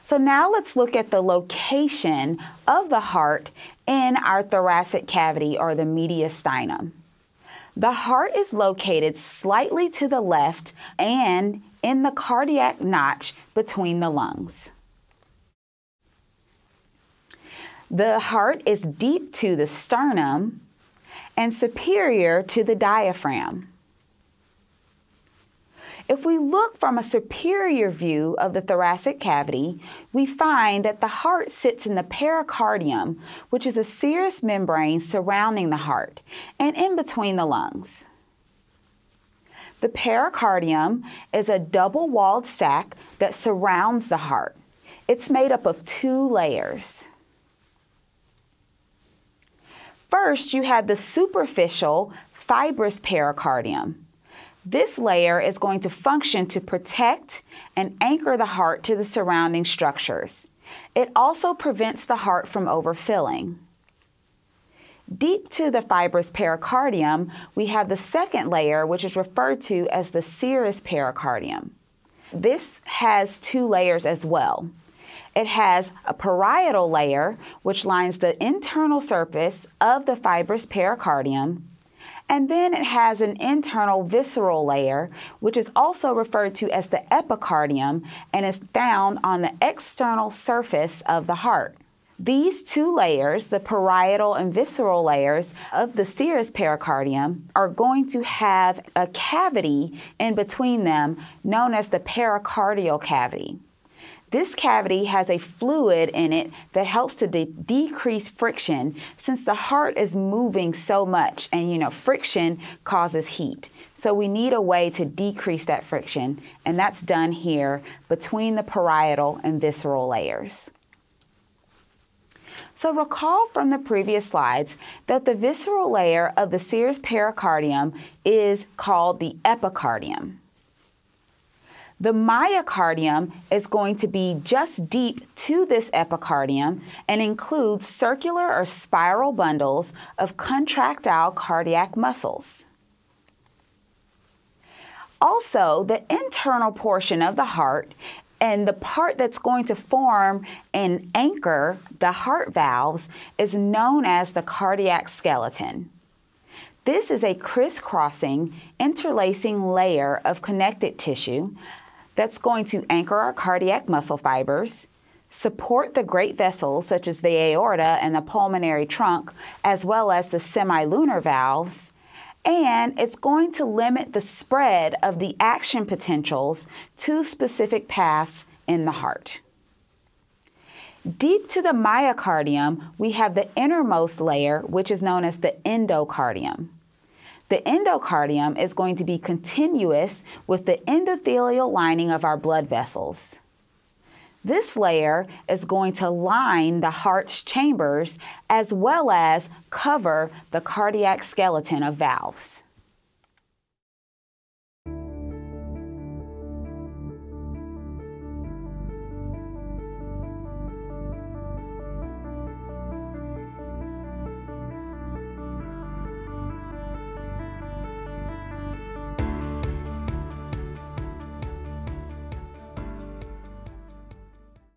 So now let's look at the location of the heart in our thoracic cavity, or the mediastinum. The heart is located slightly to the left and in the cardiac notch between the lungs. The heart is deep to the sternum and superior to the diaphragm. If we look from a superior view of the thoracic cavity, we find that the heart sits in the pericardium, which is a serous membrane surrounding the heart and in between the lungs. The pericardium is a double-walled sac that surrounds the heart. It's made up of 2 layers. First, you have the superficial fibrous pericardium. This layer is going to function to protect and anchor the heart to the surrounding structures. It also prevents the heart from overfilling. Deep to the fibrous pericardium, we have the second layer, which is referred to as the serous pericardium. This has 2 layers as well. It has a parietal layer, which lines the internal surface of the fibrous pericardium, and then it has an internal visceral layer, which is also referred to as the epicardium and is found on the external surface of the heart. These 2 layers, the parietal and visceral layers of the serous pericardium, are going to have a cavity in between them known as the pericardial cavity. This cavity has a fluid in it that helps to decrease friction, since the heart is moving so much and friction causes heat. So we need a way to decrease that friction, and that's done here between the parietal and visceral layers. So recall from the previous slides that the visceral layer of the serous pericardium is called the epicardium. The myocardium is going to be just deep to this epicardium and includes circular or spiral bundles of contractile cardiac muscles. Also, the internal portion of the heart and the part that's going to form and anchor the heart valves is known as the cardiac skeleton. This is a crisscrossing, interlacing layer of connective tissue that's going to anchor our cardiac muscle fibers, support the great vessels such as the aorta and the pulmonary trunk, as well as the semilunar valves, and it's going to limit the spread of the action potentials to specific paths in the heart. Deep to the myocardium, we have the innermost layer, which is known as the endocardium. The endocardium is going to be continuous with the endothelial lining of our blood vessels. This layer is going to line the heart's chambers as well as cover the cardiac skeleton of valves.